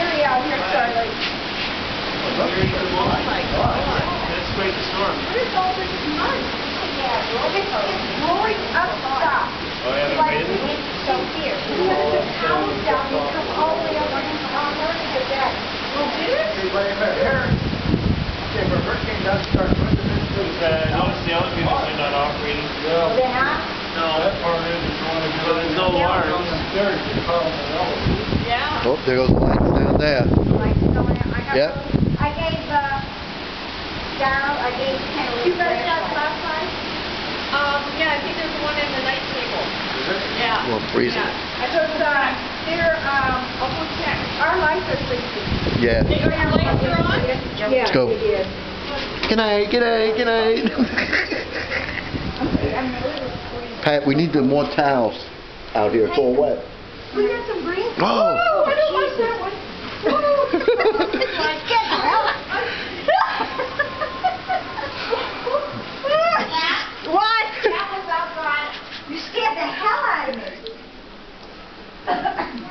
scary out here, Charlie. Oh my God. That's quite the storm. What is all this mud? It's blowing up stuff. Oh, yeah, Like, they're raining? so here. There's a house down here, come all the way up on the deck. Well, did it? Everybody here. Okay, for hurricane does start putting it into Notice the elevators are not operating. Well, they have? No. That part is you want to get So there's no alarms. on the stairs, you call them the elevator. Yeah. Oh, there goes the lights down there. Like, going out. I got Yep. I gave, Darryl, I gave Henry. You guys got flashlights? Yeah, I think there's one in the night table. Is it? Yeah. Well, freezing. Yeah. Because, they're, I'll go check. our lights are sleeping. Yeah. Your lights are on? Yeah, Let's go. it is. Good night, good night, good night. I'm really freezing. Pat, we need more towels out here. It's all wet. We got some green. Oh. Oh, I don't like that one. Get the hell out. What? That was outside. You scared the hell out of me.